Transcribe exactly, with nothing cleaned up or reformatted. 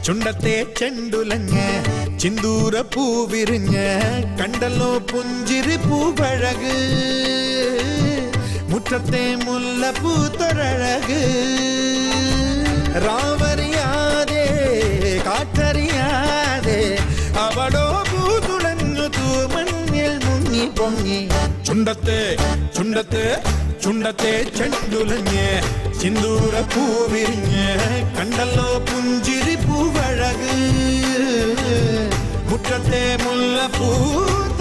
ചുണ്ടത്തെ ചെണ്ടുലഞ്ഞ ചിന്തൂര പൂവിരിഞ്ഞ കണ്ടല്ലോ പുഞ്ചിരി പൂവഴക് മുറ്റത്തെ മുല്ല പൂത്തൊരഴക് രാവറിയാതെ കാറ്ററിയാതെ അവടോ പൂതുളഞ്ഞു തൂമണ്ണിൽ മുങ്ങി പൊങ്ങി ചുണ്ടത്തെ ചുണ്ടത്തെ ചുണ്ടത്തെ ചെണ്ടുലഞ്ഞ് സിന്ദൂര പൂവിരിഞ്ഞ് കണ്ടല്ലോ പുഞ്ചിരി പൂവഴക് മുറ്റത്തെ മുല്ല പൂ